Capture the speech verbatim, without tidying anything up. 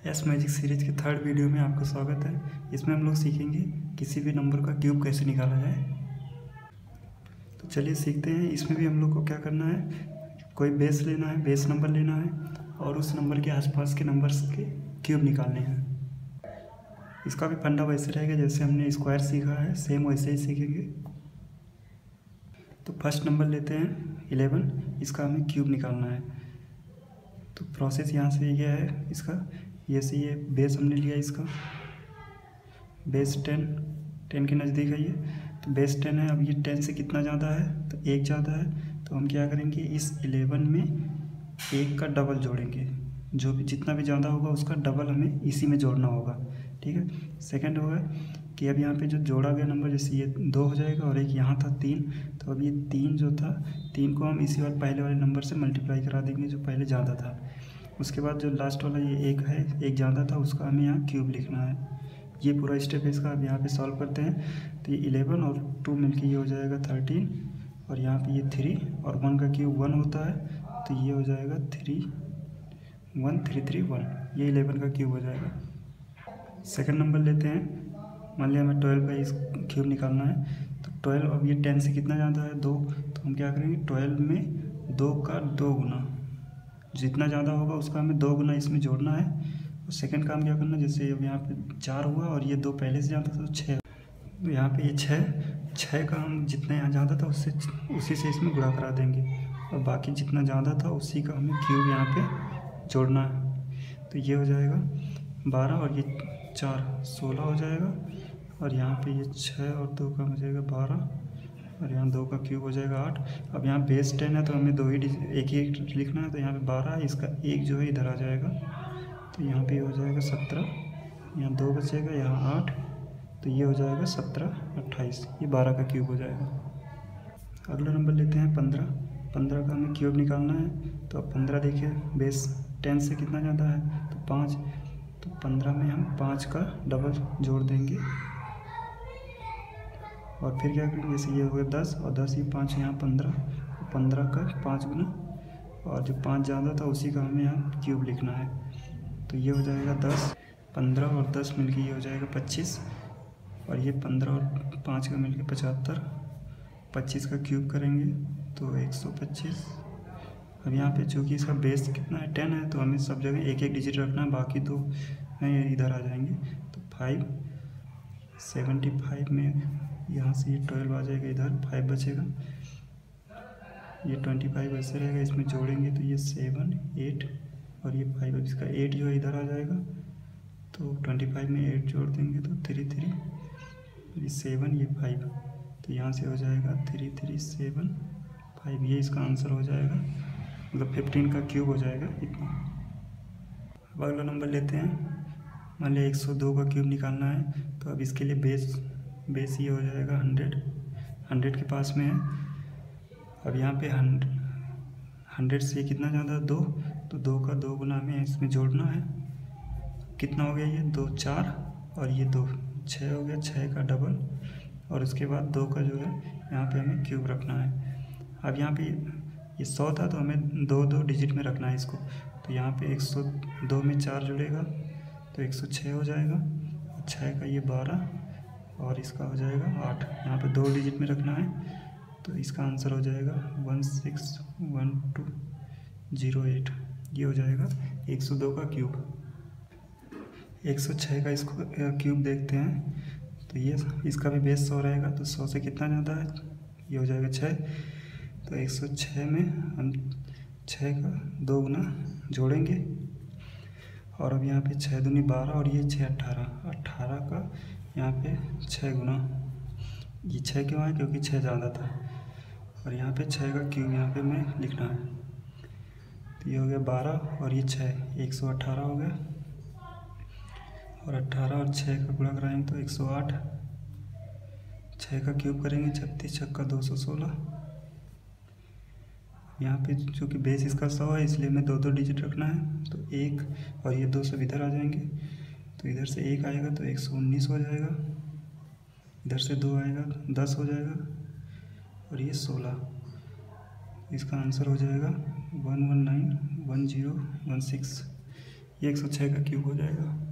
S magic series के third video में आपका स्वागत है। इसमें हम लोग सीखेंगे किसी भी नंबर का क्यूब कैसे निकाला जाए। तो चलिए सीखते हैं। इसमें भी हम लोग को क्या करना है, कोई बेस लेना है, बेस नंबर लेना है और उस नंबर के आसपास के नंबर्स के क्यूब निकालने हैं। इसका भी फंडा वैसे रहेगा जैसे हमने स्क्वायर सीखा है, सेम वैसे ही सीखेंगे। तो फर्स्ट नंबर लेते हैं इलेवन, इसका हमें क्यूब निकालना है। तो प्रोसेस यहाँ से ये है इसका, ये से ये बेस हमने लिया, इसका बेस टेन टेन के नज़दीक है ये, तो बेस टेन है। अब ये टेन से कितना ज़्यादा है, तो एक ज़्यादा है। तो हम क्या करेंगे, इस इलेवन में एक का डबल जोड़ेंगे, जो भी जितना भी ज़्यादा होगा उसका डबल हमें इसी में जोड़ना होगा। ठीक है। सेकंड होगा कि अब यहाँ पे जो जोड़ा गया नंबर, जैसे ये दो हो जाएगा और एक यहाँ था तीन, तो अब ये तीन जो था, तीन को हम इसी वाले पहले वाले नंबर से मल्टीप्लाई करा देंगे जो पहले ज़्यादा था। उसके बाद जो लास्ट वाला ये एक है, एक ज़्यादा था, उसका हमें यहाँ क्यूब लिखना है। ये पूरा स्टेप है इसका। अब यहाँ पे सॉल्व करते हैं तो ये इलेवन और टू मिलके ये हो जाएगा थर्टीन, और यहाँ पे ये थ्री और वन का क्यूब वन होता है, तो ये हो जाएगा three one three three one, ये इलेवन का क्यूब हो जाएगा। सेकंड नंबर लेते हैं, मान लिया हमें ट्वेल्व का इस क्यूब निकालना है। तो ट्वेल्व, अब ये टेन से कितना ज़्यादा है, दो, तो हम क्या करेंगे, ट्वेल्व में दो का दो गुना, जितना ज़्यादा होगा उसका हमें दो गुना इसमें जोड़ना है। और सेकंड काम क्या करना है, जैसे अब यहाँ पे चार हुआ और ये दो पहले से ज़्यादा था तो छः, तो यहाँ पे ये छः छः का हम जितना यहाँ ज़्यादा था उससे उसी से इसमें गुणा करा देंगे, और बाकी जितना ज़्यादा था उसी का हमें क्यूब यहाँ पे जोड़ना है। तो ये हो जाएगा बारह और ये चार सोलह हो जाएगा, और यहाँ पे ये छः और दो का हो जाएगा बारह, और यहाँ दो का क्यूब हो जाएगा आठ। अब यहाँ बेस टेन है तो हमें दो ही एक ही एक लिखना है, तो यहाँ पे बारह, इसका एक जो है इधर आ जाएगा, तो यहाँ पे हो जाएगा सत्रह, यहाँ दो बचेगा, यहाँ आठ, तो ये हो जाएगा सत्रह अट्ठाईस, ये बारह का क्यूब हो जाएगा। अगला नंबर लेते हैं पंद्रह। पंद्रह का हमें क्यूब निकालना है। तो अब पंद्रह देखिए, बेस टेन से कितना ज़्यादा है, तो पाँच, तो पंद्रह में हम पाँच का डबल जोड़ देंगे, और फिर क्या करेंगे, जैसे ये हो गया दस, और दस ही पाँच यहाँ पंद्रह, पंद्रह का पाँच गुना, और जो पाँच ज़्यादा था उसी का हमें यहाँ क्यूब लिखना है। तो ये हो जाएगा दस, पंद्रह और दस मिलके ये हो जाएगा पच्चीस, और ये पंद्रह और पाँच का मिलके पचहत्तर, पच्चीस का क्यूब करेंगे तो एक सौ पच्चीस। अब यहाँ पे चूँकि इसका बेस कितना है, टेन है, तो हमें सब जगह एक एक डिजिट रखना है, बाकी दो नहीं इधर आ जाएंगे। तो फाइव सेवेंटी फाइव में यहाँ से ये ट्वेल्व आ जाएगा, इधर फाइव बचेगा, ये ट्वेंटी फाइव ऐसे रहेगा, इसमें जोड़ेंगे तो ये सेवन एट और ये फाइव, अब इसका एट जो है इधर आ जाएगा, तो ट्वेंटी फाइव में एट जोड़ देंगे तो थ्री थ्री, ये सेवन, ये फाइव, तो यहाँ से हो जाएगा थ्री थ्री सेवन फाइव, ये इसका आंसर हो जाएगा, मतलब फिफ्टीन का क्यूब हो जाएगा इतना। अब अगला नंबर लेते हैं, मान लिया एक सौ दो का क्यूब निकालना है। तो अब इसके लिए बेस बेस ये हो जाएगा हंड्रेड, हंड्रेड के पास में है। अब यहाँ पे हंड्रेड हंड्रेड से कितना ज़्यादा, दो, तो दो का दो गुना हमें इसमें जोड़ना है। कितना हो गया, ये दो चार, और ये दो छः हो गया, छः का डबल, और उसके बाद दो का जो है यहाँ पे हमें क्यूब रखना है। अब यहाँ पे ये सौ था तो हमें दो दो डिजिट में रखना है इसको, तो यहाँ पे एक सौ दो में चार जुड़ेगा तो एक सौ छः हो जाएगा, और छः का ये बारह, और इसका हो जाएगा आठ, यहाँ पे दो डिजिट में रखना है, तो इसका आंसर हो जाएगा one six one two zero eight, ये हो जाएगा एक सौ दो का क्यूब। एक सौ छः का इसको क्यूब देखते हैं, तो ये इसका भी बेस सौ रहेगा, तो सौ से कितना ज़्यादा है, ये हो जाएगा छः, तो एक सौ छः में हम छः का दो गुना जोड़ेंगे, और अब यहाँ पे छः दूनी बारह, और ये छः अट्ठारह, अट्ठारह का यहाँ पे छः गुना, ये छः क्यों है, क्योंकि छः ज़्यादा था, और यहाँ पे छः का क्यूब यहाँ पे मैं लिखना है। तो ये हो गया बारह और ये छः, एक सौ अट्ठारह हो गया, और अट्ठारह और छः का गुणा कराएंगे तो एक सौ आठ, छः का क्यूब करेंगे छत्तीस, छक्का दो सौ सोलह। यहाँ पे चूँकि बेस इसका सौ है इसलिए हमें दो दो डिजिट रखना है, तो एक और ये दो सब इधर आ जाएंगे, तो इधर से एक आएगा तो एक सौ उन्नीस हो जाएगा, इधर से दो आएगा दस हो जाएगा, और ये सोलह, इसका आंसर हो जाएगा one one nine one zero one six, ये एक सौ छः का क्यूब हो जाएगा।